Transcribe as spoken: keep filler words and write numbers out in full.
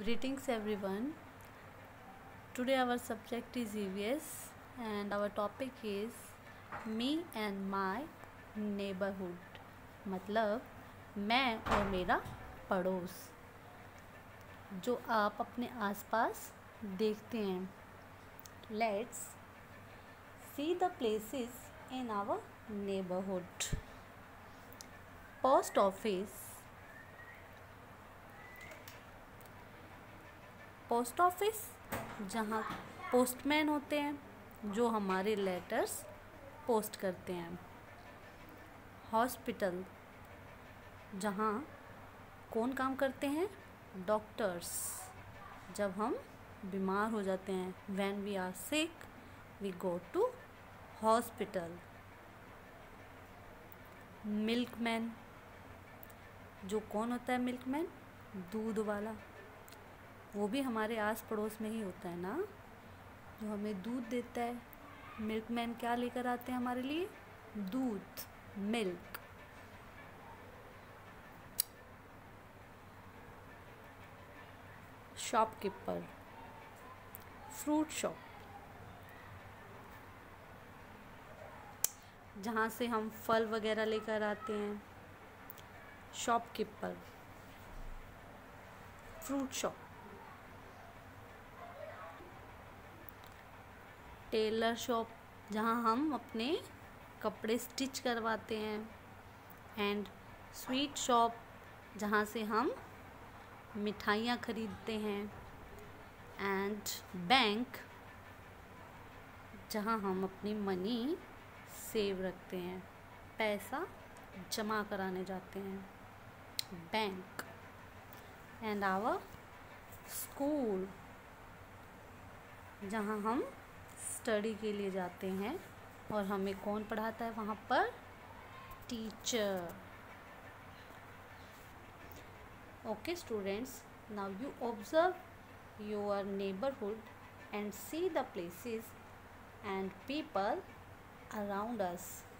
Greetings everyone. Today our subject is E V S and our topic is me and my neighborhood. मतलब मैं और मेरा पड़ोस जो आप अपने आसपास देखते हैं. Let's see the places in our neighborhood. Post office. Post office जहाँ पोस्टमैन होते हैं जो हमारे लेटर्स पोस्ट करते हैं. हॉस्पिटल जहाँ कौन काम करते हैं? डॉक्टर्स. जब हम बीमार हो जाते हैं, when we are sick we go to hospital. Milkman जो कौन होता है? मिल्कमैन दूध वाला. वो भी हमारे आस पड़ोस में ही होता है ना, जो हमें दूध देता है. मिल्कमैन क्या लेकर आते हैं हमारे लिए? दूध, मिल्क. शॉपकीपर, फ्रूट शॉप जहाँ से हम फल वगैरह लेकर आते हैं. Shopkeeper, fruit shop. Tailor shop जहाँ हम अपने कपड़े स्टिच करवाते हैं. एंड स्वीट शॉप जहाँ से हम मिठाइयाँ खरीदते हैं. एंड बैंक जहाँ हम अपनी मनी सेव रखते हैं, पैसा जमा कराने जाते हैं. बैंक. एंड आवर स्कूल जहाँ हम स्टडी के लिए जाते हैं और हमें कौन पढ़ाता है वहाँ पर? Teacher. Okay students, now you observe your neighbourhood and see the places and people around us.